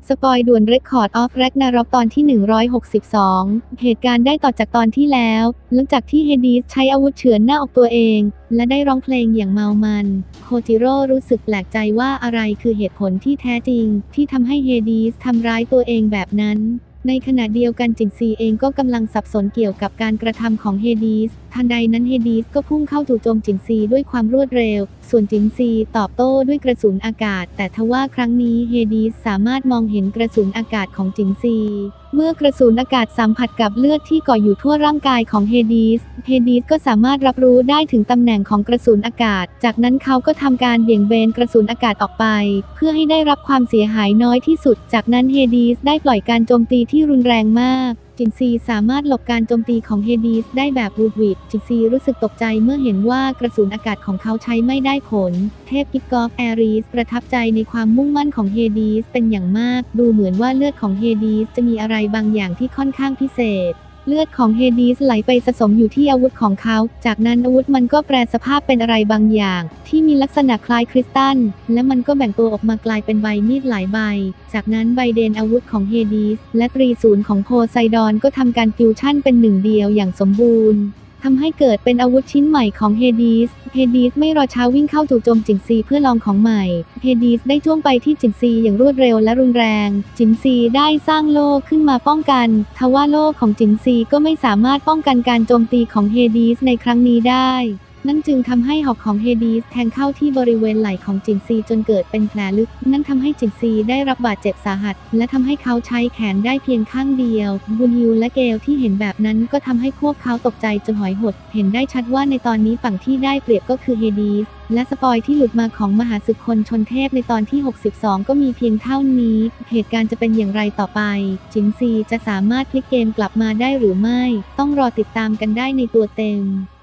สปอยด่วน Record of Ragnarok ตอนที่ 162 เหตุการณ์ได้ต่อจากตอนที่แล้วหลังจากที่เฮดิสใช้อาวุธเฉือนหน้าอกตัวเองและได้ร้องเพลงอย่างเมามันโคจิโร่รู้สึกแปลกใจว่าอะไรคือเหตุผลที่แท้จริงที่ทำให้เฮดิสทำร้ายตัวเองแบบนั้นในขณะเดียวกันจินซีเองก็กำลังสับสนเกี่ยวกับการกระทำของเฮดิสทันใดนั้นเฮดิสก็พุ่งเข้าจู่โจมจินซีด้วยความรวดเร็วส่วนจินซีตอบโต้ด้วยกระสุนอากาศแต่ทว่าครั้งนี้เฮดิสสามารถมองเห็นกระสุนอากาศของจินซีเมื่อกระสุนอากาศสัมผัสกับเลือดที่ก่ออยู่ทั่วร่างกายของเฮดิสก็สามารถรับรู้ได้ถึงตำแหน่งของกระสุนอากาศจากนั้นเขาก็ทำการเบี่ยงเบนกระสุนอากาศออกไปเพื่อให้ได้รับความเสียหายน้อยที่สุดจากนั้นเฮดิสได้ปล่อยการโจมตีที่รุนแรงมากจินซีสามารถหลบการโจมตีของเฮดิสได้แบบวูดวิดจินซีรู้สึกตกใจเมื่อเห็นว่ากระสุนอากาศของเขาใช้ไม่ได้ผลเทพกิกกอฟแอริสประทับใจในความมุ่งมั่นของเฮดิสเป็นอย่างมากดูเหมือนว่าเลือดของเฮดิสจะมีอะไรบางอย่างที่ค่อนข้างพิเศษเลือดของเฮดิสไหลไปสะสมอยู่ที่อาวุธของเขาจากนั้นอาวุธมันก็แปรสภาพเป็นอะไรบางอย่างที่มีลักษณะคล้ายคริสตัลและมันก็แบ่งตัวออกมากลายเป็นใบมีดหลายใบจากนั้นไบเดนอาวุธของเฮดิสและตรีศูนย์ของโพไซดอนก็ทำการฟิวชั่นเป็นหนึ่งเดียวอย่างสมบูรณ์ทำให้เกิดเป็นอาวุธชิ้นใหม่ของเฮดิสไม่รอช้าวิ่งเข้าจู่โจมจินซีเพื่อลองของใหม่เฮดิสได้จ้วงไปที่จินซีอย่างรวดเร็วและรุนแรงจินซีได้สร้างโล่ขึ้นมาป้องกันทว่าโล่ของจินซีก็ไม่สามารถป้องกันการโจมตีของเฮดิสในครั้งนี้ได้นั่นจึงทำให้หอกของเฮดิสแทงเข้าที่บริเวณไหล่ของจินซีจนเกิดเป็นแผลลึกนั่นทำให้จินซีได้รับบาดเจ็บสาหัสและทำให้เขาใช้แขนได้เพียงข้างเดียวบุนยูและเกลที่เห็นแบบนั้นก็ทำให้พวกเขาตกใจจนหอยหดเห็นได้ชัดว่าในตอนนี้ฝั่งที่ได้เปรียบก็คือเฮดิสและสปอยที่หลุดมาของมหาศึกคนชนเทพในตอนที่62ก็มีเพียงเท่านี้เหตุการณ์จะเป็นอย่างไรต่อไปจินซีจะสามารถพลิกเกมกลับมาได้หรือไม่ต้องรอติดตามกันได้ในตัวเต็ม